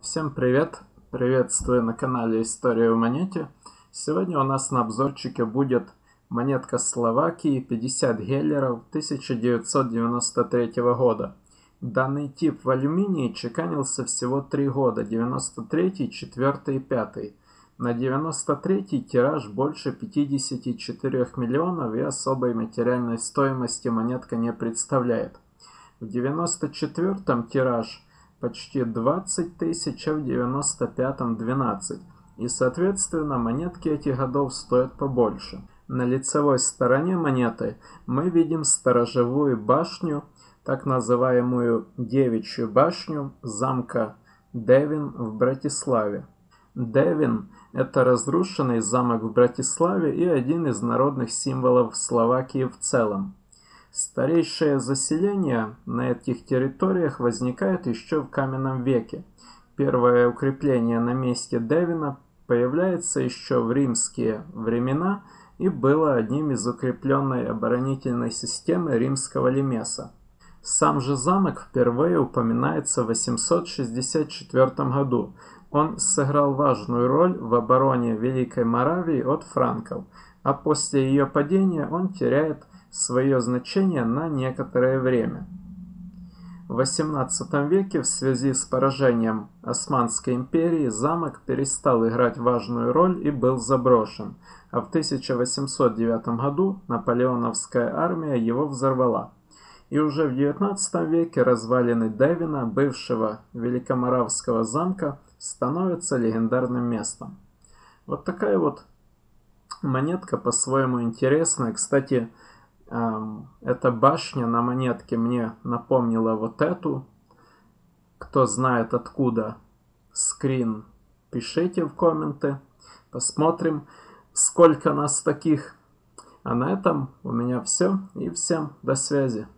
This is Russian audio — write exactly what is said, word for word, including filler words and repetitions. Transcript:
Всем привет! Приветствую на канале История в монете. Сегодня у нас на обзорчике будет монетка Словакии пятьдесят геллеров тысяча девятьсот девяносто третьего года. Данный тип в алюминии чеканился всего три года, девяносто третий, четвёртый и пятый. На девяносто третий тираж больше пятидесяти четырёх миллионов и особой материальной стоимости монетка не представляет. В девяносто четвёртом тираж почти двадцать тысяч, а в девяносто пятом двенадцать. И соответственно монетки этих годов стоят побольше. На лицевой стороне монеты мы видим сторожевую башню, так называемую девичью башню замка Девин в Братиславе. Девин – это разрушенный замок в Братиславе и один из народных символов Словакии в целом. Старейшее заселение на этих территориях возникает еще в каменном веке. Первое укрепление на месте Девина появляется еще в римские времена и было одним из укрепленной оборонительной системы римского лимеса. Сам же замок впервые упоминается в восемьсот шестьдесят четвёртом году. Он сыграл важную роль в обороне Великой Моравии от франков, а после ее падения он теряет свое значение на некоторое время. В восемнадцатом веке в связи с поражением Османской империи замок перестал играть важную роль и был заброшен, а в тысяча восемьсот девятом году наполеоновская армия его взорвала. И уже в девятнадцатом веке развалины Девина, бывшего Великоморавского замка, становятся легендарным местом. Вот такая вот монетка по-своему интересная. Кстати, эта башня на монетке мне напомнила вот эту. Кто знает откуда скрин, пишите в комменты. Посмотрим, сколько нас таких. А на этом у меня все. И всем до связи.